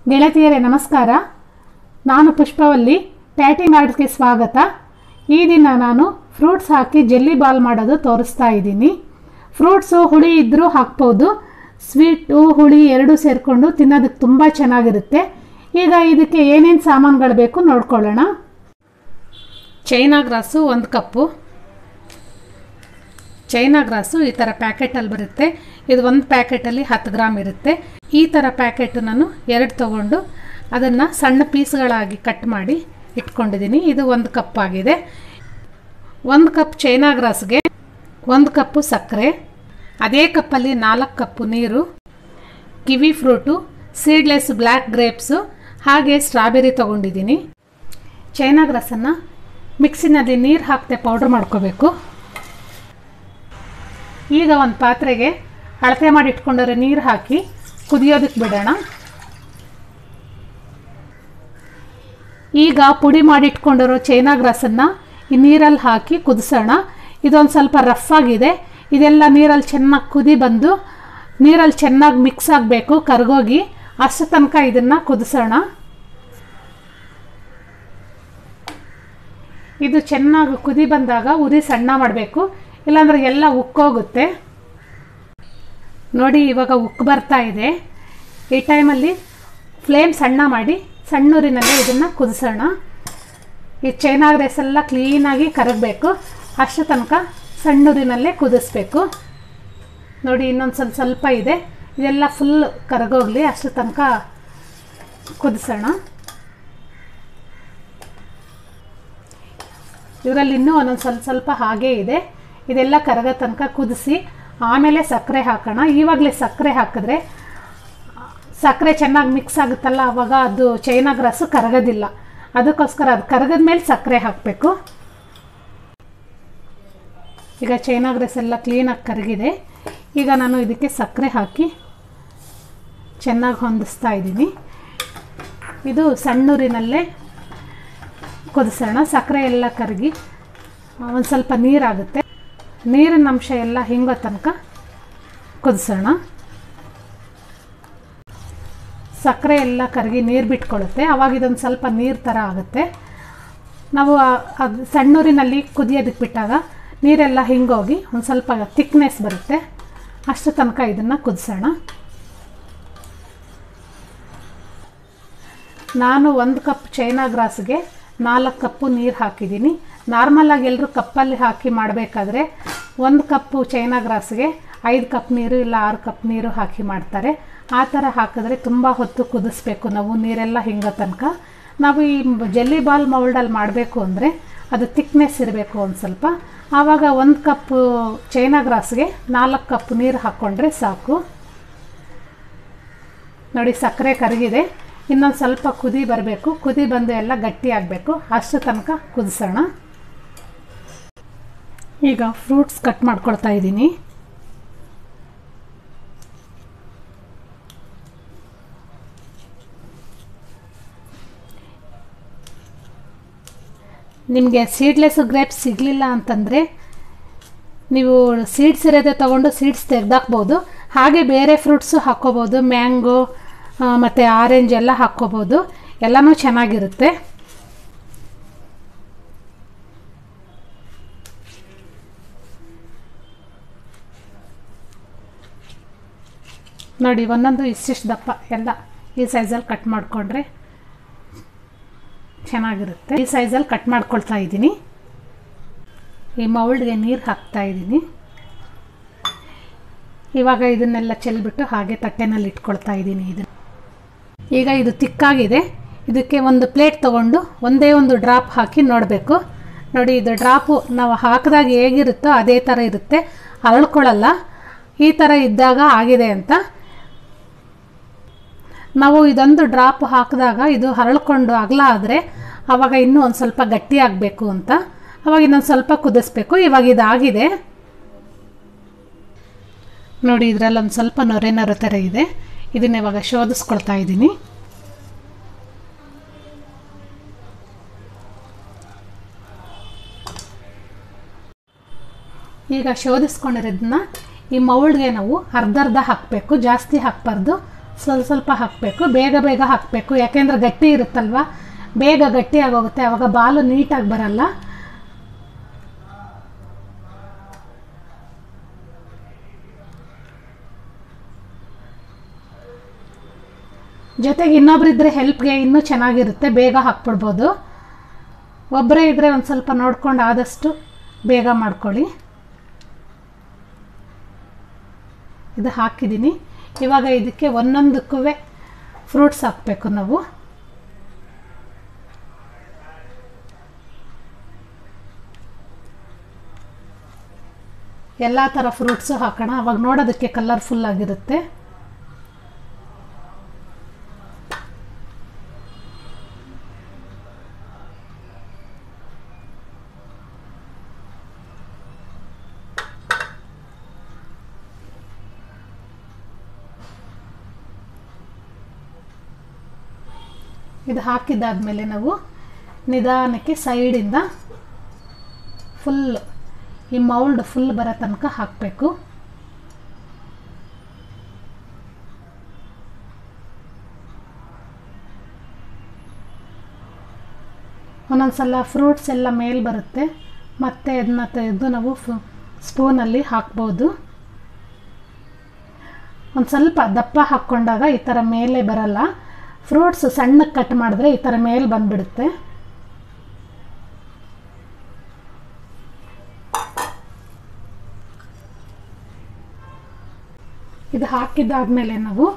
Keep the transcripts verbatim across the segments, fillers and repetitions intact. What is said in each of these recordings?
ಗೆಳತಿಯರೇ ನಮಸ್ಕಾರ. ನಾನು ಪುಷ್ಪವಲ್ಲಿ. ಪ್ಯಾಟಿಂಗ್ ಆರ್ಟ್ಸ್ಗೆ ಸ್ವಾಗತ. ಈ ದಿನ ನಾನು ಫ್ರೂಟ್ಸ್ ಹಾಕಿ ಜೆಲ್ಲಿ ಬಾಲ್ ಮಾಡೋದು ತೋರಿಸ್ತಾ ಇದ್ದೀನಿ. ಫ್ರೂಟ್ಸು ಹುಳಿ ಇದ್ದರೂ ಹಾಕ್ಬೋದು. ಸ್ವೀಟು ಹುಳಿ ಎರಡೂ ಸೇರಿಕೊಂಡು ತಿನ್ನೋದಕ್ಕೆ ತುಂಬ ಚೆನ್ನಾಗಿರುತ್ತೆ. ಈಗ ಇದಕ್ಕೆ ಏನೇನು ಸಾಮಾನುಗಳು ಬೇಕು ನೋಡ್ಕೊಳ್ಳೋಣ. ಚೈನಾ ಗ್ರಾಸು ಒಂದು ಕಪ್ಪು. ಚೈನಾ ಗ್ರಾಸು ಈ ಥರ ಪ್ಯಾಕೆಟಲ್ಲಿ ಬರುತ್ತೆ. ಇದು ಒಂದು ಪ್ಯಾಕೆಟಲ್ಲಿ ಹತ್ತು ಗ್ರಾಮ್ ಇರುತ್ತೆ. ಈ ಥರ ಪ್ಯಾಕೆಟು ನಾನು ಎರಡು ತೊಗೊಂಡು ಅದನ್ನು ಸಣ್ಣ ಪೀಸ್ಗಳಾಗಿ ಕಟ್ ಮಾಡಿ ಇಟ್ಕೊಂಡಿದ್ದೀನಿ. ಇದು ಒಂದು ಕಪ್ ಆಗಿದೆ. ಒಂದು ಕಪ್ ಚೈನಾ ಗ್ರಾಸ್ಗೆ ಒಂದು ಕಪ್ಪು ಸಕ್ಕರೆ, ಅದೇ ಕಪ್ಪಲ್ಲಿ ನಾಲ್ಕು ಕಪ್ಪು ನೀರು, kiwi fruit, seedless black grapes, ಹಾಗೆ ಸ್ಟ್ರಾಬೆರಿ ತೊಗೊಂಡಿದ್ದೀನಿ. ಚೈನಾ ಗ್ರಾಸನ್ನು ಮಿಕ್ಸಿನಲ್ಲಿ ನೀರು ಹಾಕದೆ ಪೌಡ್ರ್ ಮಾಡ್ಕೋಬೇಕು. ಈಗ ಒಂದು ಪಾತ್ರೆಗೆ ಅಳತೆ ಮಾಡಿ ಇಟ್ಕೊಂಡ್ರೆ ನೀರು ಹಾಕಿ ಕುದಿಯೋದಕ್ಕೆ ಬಿಡೋಣ. ಈಗ ಪುಡಿ ಮಾಡಿ ಇಟ್ಕೊಂಡಿರೋ ಚೈನಾ ಗ್ರಾಸನ್ನು ಈ ನೀರಲ್ಲಿ ಹಾಕಿ ಕುದಿಸೋಣ. ಇದೊಂದು ಸ್ವಲ್ಪ ರಫ್ ಆಗಿದೆ. ಇದೆಲ್ಲ ನೀರಲ್ಲಿ ಚೆನ್ನಾಗಿ ಕುದಿ ಬಂದು ನೀರಲ್ಲಿ ಚೆನ್ನಾಗಿ ಮಿಕ್ಸ್ ಆಗಬೇಕು, ಕರಗೋಗಿ. ಅಷ್ಟು ತನಕ ಇದನ್ನು ಕುದಿಸೋಣ. ಇದು ಚೆನ್ನಾಗಿ ಕುದಿ ಬಂದಾಗ ಉರಿ ಸಣ್ಣ ಮಾಡಬೇಕು, ಇಲ್ಲಾಂದ್ರೆ ಎಲ್ಲ ಉಕ್ಕೋಗುತ್ತೆ. ನೋಡಿ ಇವಾಗ ಉಕ್ಕು ಬರ್ತಾ ಇದೆ. ಈ ಟೈಮಲ್ಲಿ ಫ್ಲೇಮ್ ಸಣ್ಣ ಮಾಡಿ ಸಣ್ಣೂರಿನಲ್ಲೇ ಇದನ್ನು ಕುದಿಸೋಣ. ಈ ಚೈನಾ ಗ್ರಾಸ್ ಎಲ್ಲ ಕ್ಲೀನಾಗಿ ಕರಗಬೇಕು. ಅಷ್ಟು ತನಕ ಸಣ್ಣೂರಿನಲ್ಲೇ ಕುದಿಸ್ಬೇಕು. ನೋಡಿ ಇನ್ನೊಂದು ಸ್ವಲ್ಪ ಸ್ವಲ್ಪ ಇದೆ. ಇದೆಲ್ಲ ಫುಲ್ ಕರಗೋಗಲಿ, ಅಷ್ಟು ತನಕ ಕುದಿಸೋಣ. ಇದರಲ್ಲಿ ಇನ್ನೂ ಒಂದೊಂದು ಸ್ವಲ್ಪ ಸ್ವಲ್ಪ ಹಾಗೇ ಇದೆ. ಇದೆಲ್ಲ ಕರಗೋ ತನಕ ಕುದಿಸಿ ಆಮೇಲೆ ಸಕ್ಕರೆ ಹಾಕೋಣ. ಇವಾಗಲೇ ಸಕ್ಕರೆ ಹಾಕಿದ್ರೆ ಸಕ್ಕರೆ ಚೆನ್ನಾಗಿ ಮಿಕ್ಸ್ ಆಗುತ್ತಲ್ಲ, ಆವಾಗ ಅದು ಚೈನಾ ಗ್ರಾಸು ಕರಗೋದಿಲ್ಲ. ಅದಕ್ಕೋಸ್ಕರ ಅದು ಕರಗದ ಮೇಲೆ ಸಕ್ಕರೆ ಹಾಕಬೇಕು. ಈಗ ಚೈನಾ ಗ್ರಾಸ್ ಎಲ್ಲ ಕ್ಲೀನಾಗಿ ಕರಗಿದೆ. ಈಗ ನಾನು ಇದಕ್ಕೆ ಸಕ್ಕರೆ ಹಾಕಿ ಚೆನ್ನಾಗಿ ಹೊಂದಿಸ್ತಾ ಇದ್ದೀನಿ. ಇದು ಸಣ್ಣೂರಿನಲ್ಲೇ ಕುದಿಸೋಣ. ಸಕ್ಕರೆ ಎಲ್ಲ ಕರಗಿ ಒಂದು ಸ್ವಲ್ಪ ನೀರಾಗುತ್ತೆ. ನೀರಿನ ಅಂಶ ಎಲ್ಲ ಹಿಂಗೋ ತನಕ ಕುದಿಸೋಣ. ಸಕ್ಕರೆ ಎಲ್ಲ ಕರಗಿ ನೀರು ಬಿಟ್ಕೊಳ್ಳುತ್ತೆ. ಆವಾಗ ಇದೊಂದು ಸ್ವಲ್ಪ ನೀರು ಥರ ಆಗುತ್ತೆ. ನಾವು ಅದು ಸಣ್ಣೂರಿನಲ್ಲಿ ಕುದಿಯೋದಕ್ಕೆ ಬಿಟ್ಟಾಗ ನೀರೆಲ್ಲ ಹಿಂಗೋಗಿ ಒಂದು ಸ್ವಲ್ಪ ತಿಕ್ನೆಸ್ ಬರುತ್ತೆ. ಅಷ್ಟು ತನಕ ಇದನ್ನು ಕುದಿಸೋಣ. ನಾನು ಒಂದು ಕಪ್ ಚೈನಾ ಗ್ರಾಸ್ಗೆ ನಾಲ್ಕು ಕಪ್ಪು ನೀರು ಹಾಕಿದ್ದೀನಿ. ನಾರ್ಮಲಾಗಿ ಎಲ್ಲರೂ ಕಪ್ಪಲ್ಲಿ ಹಾಕಿ ಮಾಡಬೇಕಾದ್ರೆ ಒಂದು ಕಪ್ಪು ಚೈನಾ ಗ್ರಾಸ್ಗೆ ಐದು ಕಪ್ ನೀರು ಇಲ್ಲ ಆರು ಕಪ್ ನೀರು ಹಾಕಿ ಮಾಡ್ತಾರೆ. ಆ ಥರ ಹಾಕಿದ್ರೆ ತುಂಬ ಹೊತ್ತು ಕುದಿಸ್ಬೇಕು ನಾವು, ನೀರೆಲ್ಲ ಹಿಂಗೋ ತನಕ. ನಾವು ಈ ಜೆಲ್ಲಿ ಬಾಲ್ ಮೌಲ್ಡಲ್ಲಿ ಮಾಡಬೇಕು ಅಂದರೆ ಅದು ತಿಕ್ನೆಸ್ ಇರಬೇಕು ಒಂದು ಸ್ವಲ್ಪ. ಆವಾಗ ಒಂದು ಕಪ್ಪು ಚೈನಾ ಗ್ರಾಸ್ಗೆ ನಾಲ್ಕು ಕಪ್ ನೀರು ಹಾಕ್ಕೊಂಡ್ರೆ ಸಾಕು. ನೋಡಿ ಸಕ್ಕರೆ ಕರಗಿದೆ. ಇನ್ನೊಂದು ಸ್ವಲ್ಪ ಕುದಿ ಬರಬೇಕು. ಕುದಿ ಬಂದು ಎಲ್ಲ ಗಟ್ಟಿ ಆಗಬೇಕು. ಅಷ್ಟು ತನಕ ಕುದಿಸೋಣ. ಈಗ ಫ್ರೂಟ್ಸ್ ಕಟ್ ಮಾಡ್ಕೊಳ್ತಾ ಇದ್ದೀನಿ. ನಿಮಗೆ ಸೀಡ್ಲೆಸ್ ಗ್ರೇಪ್ಸ್ ಸಿಗಲಿಲ್ಲ ಅಂತಂದರೆ ನೀವು ಸೀಡ್ಸ್ ಇರೋದೇ ತೊಗೊಂಡು ಸೀಡ್ಸ್ ತೆಗೆದಾಕ್ಬೋದು. ಹಾಗೆ ಬೇರೆ ಫ್ರೂಟ್ಸು ಹಾಕ್ಕೋಬೋದು. ಮ್ಯಾಂಗೋ ಮತ್ತು ಆರೆಂಜ್ ಎಲ್ಲ ಹಾಕ್ಕೋಬೋದು. ಎಲ್ಲನೂ ಚೆನ್ನಾಗಿರುತ್ತೆ. ನೋಡಿ ಒಂದೊಂದು ಇಷ್ಟಿಷ್ಟು ದಪ್ಪ ಎಲ್ಲ ಈ ಸೈಜಲ್ಲಿ ಕಟ್ ಮಾಡಿಕೊಂಡ್ರೆ ಚೆನ್ನಾಗಿರುತ್ತೆ. ಈ ಸೈಜಲ್ಲಿ ಕಟ್ ಮಾಡ್ಕೊಳ್ತಾ ಇದ್ದೀನಿ. ಈ ಮೌಲ್ಡ್ಗೆ ನೀರು ಹಾಕ್ತಾ ಇದ್ದೀನಿ. ಇವಾಗ ಇದನ್ನೆಲ್ಲ ಚೆಲ್ಬಿಟ್ಟು ಹಾಗೆ ತಟ್ಟೆನಲ್ಲಿ ಇಟ್ಕೊಳ್ತಾ ಇದ್ದೀನಿ. ಇದನ್ನು ಈಗ ಇದು ತಿಕ್ಕಾಗಿದೆ. ಇದಕ್ಕೆ ಒಂದು ಪ್ಲೇಟ್ ತೊಗೊಂಡು ಒಂದೇ ಒಂದು ಡ್ರಾಪ್ ಹಾಕಿ ನೋಡಬೇಕು. ನೋಡಿ ಇದು ಡ್ರಾಪು ನಾವು ಹಾಕಿದಾಗ ಹೇಗಿರುತ್ತೋ ಅದೇ ಥರ ಇರುತ್ತೆ, ಅರಳ್ಕೊಳ್ಳಲ್ಲ. ಈ ಥರ ಇದ್ದಾಗ ಆಗಿದೆ ಅಂತ. ನಾವು ಇದೊಂದು ಡ್ರಾಪ್ ಹಾಕಿದಾಗ ಇದು ಹರಳ್ಕೊಂಡು ಅಗಲ ಆದರೆ ಆವಾಗ ಇನ್ನೂ ಒಂದು ಸ್ವಲ್ಪ ಗಟ್ಟಿ ಆಗಬೇಕು ಅಂತ. ಆವಾಗ ಇನ್ನೊಂದು ಸ್ವಲ್ಪ ಕುದಿಸ್ಬೇಕು. ಇವಾಗ ಇದಾಗಿದೆ ನೋಡಿ. ಇದರಲ್ಲಿ ಒಂದು ಸ್ವಲ್ಪ ನೊರೆ ನೊರೆ ಥರ ಇದೆ. ಇದನ್ನ ಇವಾಗ ಶೋಧಿಸ್ಕೊಳ್ತಾ ಇದ್ದೀನಿ. ಈಗ ಶೋಧಿಸ್ಕೊಂಡಿರೋದನ್ನ ಈ ಮೌಲ್ಡ್ಗೆ ನಾವು ಅರ್ಧ ಅರ್ಧ ಹಾಕಬೇಕು, ಜಾಸ್ತಿ ಹಾಕಬಾರ್ದು. ಸ್ವಲ್ಪ ಸ್ವಲ್ಪ ಹಾಕಬೇಕು, ಬೇಗ ಬೇಗ ಹಾಕಬೇಕು, ಯಾಕೆಂದರೆ ಗಟ್ಟಿ ಇರುತ್ತಲ್ವ, ಬೇಗ ಗಟ್ಟಿ ಆಗೋಗುತ್ತೆ, ಆವಾಗ ಬಾಲು ನೀಟಾಗಿ ಬರಲ್ಲ. ಜೊತೆಗೆ ಇನ್ನೊಬ್ರಿದ್ರೆ ಹೆಲ್ಪ್ಗೆ ಇನ್ನೂ ಚೆನ್ನಾಗಿರುತ್ತೆ, ಬೇಗ ಹಾಕ್ಬಿಡ್ಬೋದು. ಒಬ್ಬರೇ ಇದ್ದರೆ ಒಂದು ಸ್ವಲ್ಪ ನೋಡ್ಕೊಂಡು ಆದಷ್ಟು ಬೇಗ ಮಾಡ್ಕೊಳ್ಳಿ. ಇದು ಹಾಕಿದ್ದೀನಿ. ಇವಾಗ ಇದಕ್ಕೆ ಒಂದೊಂದಕ್ಕೂ ಫ್ರೂಟ್ಸ್ ಹಾಕಬೇಕು ನಾವು. ಎಲ್ಲ ಥರ ಫ್ರೂಟ್ಸು ಹಾಕೋಣ, ಅವಾಗ ನೋಡೋದಕ್ಕೆ ಕಲರ್ಫುಲ್ ಆಗಿರುತ್ತೆ. ಇದು ಹಾಕಿದ್ದಾದಮೇಲೆ ನಾವು ನಿಧಾನಕ್ಕೆ ಸೈಡಿಂದ ಫುಲ್ ಈ ಮೌಲ್ಡ್ ಫುಲ್ ಬರೋ ತನಕ ಹಾಕಬೇಕು. ಒಂದೊಂದ್ಸಲ ಫ್ರೂಟ್ಸ್ ಎಲ್ಲ ಮೇಲೆ ಬರುತ್ತೆ, ಮತ್ತು ಅದನ್ನ ತೆಗೆದು ನಾವು ಸ್ಪೂನಲ್ಲಿ ಹಾಕ್ಬೋದು. ಒಂದು ಸ್ವಲ್ಪ ದಪ್ಪ ಹಾಕ್ಕೊಂಡಾಗ ಈ ಥರ ಮೇಲೆ ಬರಲ್ಲ, ಫ್ರೂಟ್ಸ್ ಸಣ್ಣಕ್ಕೆ ಕಟ್ ಮಾಡಿದ್ರೆ ಈ ಥರ ಮೇಲೆ ಬಂದುಬಿಡುತ್ತೆ. ಇದು ಹಾಕಿದ್ದಾದಮೇಲೆ ನಾವು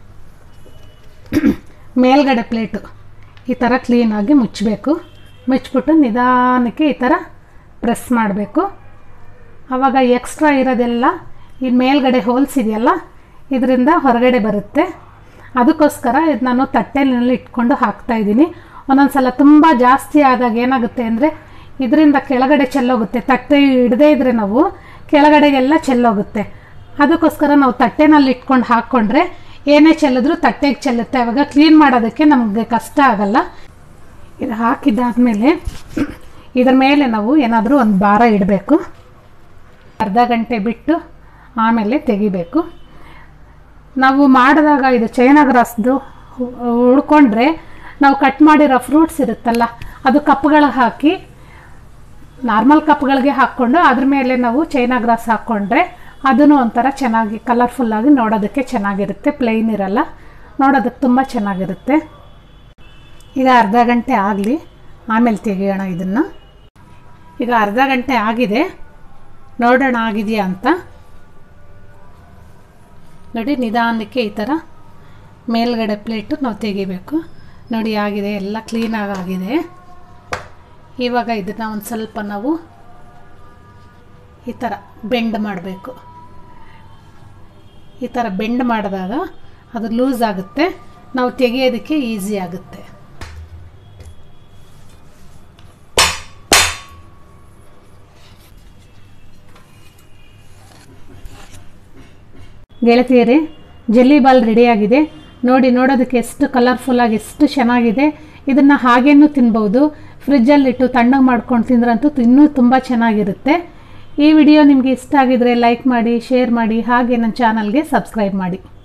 ಮೇಲ್ಗಡೆ ಪ್ಲೇಟು ಈ ಥರ ಕ್ಲೀನಾಗಿ ಮುಚ್ಚಬೇಕು. ಮುಚ್ಚಿಬಿಟ್ಟು ನಿಧಾನಕ್ಕೆ ಈ ಥರ ಪ್ರೆಸ್ ಮಾಡಬೇಕು. ಆವಾಗ ಎಕ್ಸ್ಟ್ರಾ ಇರೋದೆಲ್ಲ ಈ ಮೇಲ್ಗಡೆ ಹೋಲ್ಸ್ ಇದೆಯಲ್ಲ ಇದರಿಂದ ಹೊರಗಡೆ ಬರುತ್ತೆ. ಅದಕ್ಕೋಸ್ಕರ ಇದು ನಾನು ತಟ್ಟೆನಲ್ಲಿ ಇಟ್ಕೊಂಡು ಹಾಕ್ತಾಯಿದ್ದೀನಿ. ಒಂದೊಂದು ಸಲ ತುಂಬ ಜಾಸ್ತಿ ಆದಾಗ ಏನಾಗುತ್ತೆ ಅಂದರೆ ಇದರಿಂದ ಕೆಳಗಡೆ ಚೆಲ್ಲೋಗುತ್ತೆ, ತಟ್ಟೆ ಹಿಡದೇ ಇದ್ದರೆ ನಾವು ಕೆಳಗಡೆಗೆಲ್ಲ ಚೆಲ್ಲೋಗುತ್ತೆ. ಅದಕ್ಕೋಸ್ಕರ ನಾವು ತಟ್ಟೆನಲ್ಲಿ ಇಟ್ಕೊಂಡು ಹಾಕ್ಕೊಂಡ್ರೆ ಏನೇ ಚೆಲ್ಲಿದ್ರೂ ತಟ್ಟೆಗೆ ಚೆಲ್ಲುತ್ತೆ, ಆವಾಗ ಕ್ಲೀನ್ ಮಾಡೋದಕ್ಕೆ ನಮಗೆ ಕಷ್ಟ ಆಗಲ್ಲ. ಇದು ಹಾಕಿದ್ದಾದಮೇಲೆ ಇದ್ರ ಮೇಲೆ ನಾವು ಏನಾದರೂ ಒಂದು ಭಾರ ಇಡಬೇಕು. ಅರ್ಧ ಗಂಟೆ ಬಿಟ್ಟು ಆಮೇಲೆ ತೆಗಿಬೇಕು. ನಾವು ಮಾಡಿದಾಗ ಇದು ಚೈನಾ ಗ್ರಾಸ್ದು ಉಳ್ಕೊಂಡ್ರೆ ನಾವು ಕಟ್ ಮಾಡಿರೋ ಫ್ರೂಟ್ಸ್ ಇರುತ್ತಲ್ಲ ಅದು ಕಪ್ಗಳಿಗೆ ಹಾಕಿ, ನಾರ್ಮಲ್ ಕಪ್ಗಳಿಗೆ ಹಾಕ್ಕೊಂಡು ಅದ್ರ ಮೇಲೆ ನಾವು ಚೈನಾ ಗ್ರಾಸ್ ಹಾಕ್ಕೊಂಡ್ರೆ ಅದೂ ಒಂಥರ ಚೆನ್ನಾಗಿ ಕಲರ್ಫುಲ್ಲಾಗಿ ನೋಡೋದಕ್ಕೆ ಚೆನ್ನಾಗಿರುತ್ತೆ, ಪ್ಲೈನ್ ಇರಲ್ಲ, ನೋಡೋದಕ್ಕೆ ತುಂಬ ಚೆನ್ನಾಗಿರುತ್ತೆ. ಈಗ ಅರ್ಧ ಗಂಟೆ ಆಗಲಿ, ಆಮೇಲೆ ತೆಗಿಯೋಣ ಇದನ್ನು. ಈಗ ಅರ್ಧ ಗಂಟೆ ಆಗಿದೆ, ನೋಡೋಣ ಆಗಿದೆಯಾ ಅಂತ. ನೋಡಿ ನಿಧಾನಕ್ಕೆ ಈ ಥರ ಮೇಲ್ಗಡೆ ಪ್ಲೇಟು ನಾವು ತೆಗಿಬೇಕು. ನೋಡಿ ಆಗಿದೆ, ಎಲ್ಲ ಕ್ಲೀನಾಗಿ ಆಗಿದೆ. ಇವಾಗ ಇದನ್ನು ಒಂದು ಸ್ವಲ್ಪ ನಾವು ಈ ಥರ ಬೆಂಡ್ ಮಾಡಬೇಕು. ಈ ಥರ ಬೆಂಡ್ ಮಾಡಿದಾಗ ಅದು ಲೂಸ್ ಆಗುತ್ತೆ, ನಾವು ತೆಗೆಯೋದಕ್ಕೆ ಈಸಿ ಆಗುತ್ತೆ. ಗೆಳತಿಯರೇ, ಜೆಲ್ಲಿ ಬಾಲ್ ರೆಡಿಯಾಗಿದೆ. ನೋಡಿ, ನೋಡೋದಕ್ಕೆ ಎಷ್ಟು ಕಲರ್ಫುಲ್ಲಾಗಿ ಎಷ್ಟು ಚೆನ್ನಾಗಿದೆ. ಇದನ್ನು ಹಾಗೇನೂ ತಿನ್ಬೋದು, ಫ್ರಿಜ್ಜಲ್ಲಿಟ್ಟು ತಣ್ಣಗೆ ಮಾಡ್ಕೊಂಡು ತಿಂದ್ರಂತೂ ಇನ್ನೂ ತುಂಬ ಚೆನ್ನಾಗಿರುತ್ತೆ. ಈ ವಿಡಿಯೋ ನಿಮಗೆ ಇಷ್ಟ ಆಗಿದರೆ ಲೈಕ್ ಮಾಡಿ, ಶೇರ್ ಮಾಡಿ, ಹಾಗೆ ನನ್ನ ಚಾನಲ್ಗೆ ಸಬ್ಸ್ಕ್ರೈಬ್ ಮಾಡಿ.